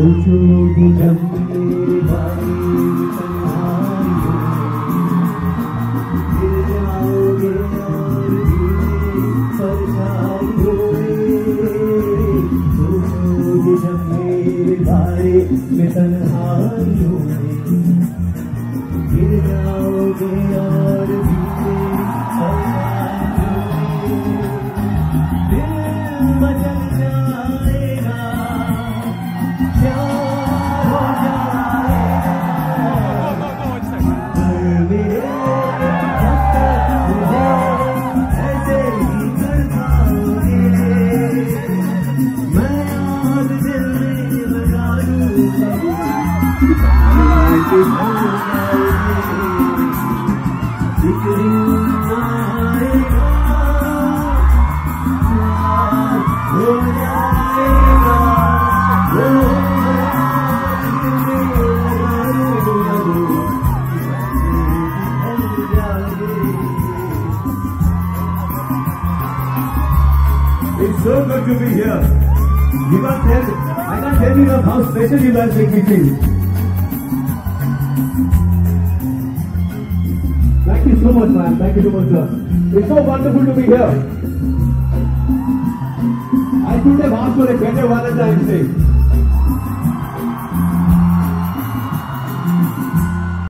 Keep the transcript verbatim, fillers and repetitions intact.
सोचोगे जब मेरे बारे में तन्हाई गिर जाओगे और धीरे परछाई होए। सोचोगे जब मेरे बारे में तन्हाई होए गिर जाओगे और धीरे परछाई होए। दिल मचल जाएगा It's so good to be here. You can't tell, I can't tell you enough how special you guys make me feel. Thank you so much, man. Thank you so much, sir. It's so wonderful to be here. I couldn't have asked for a better Valentine's Day.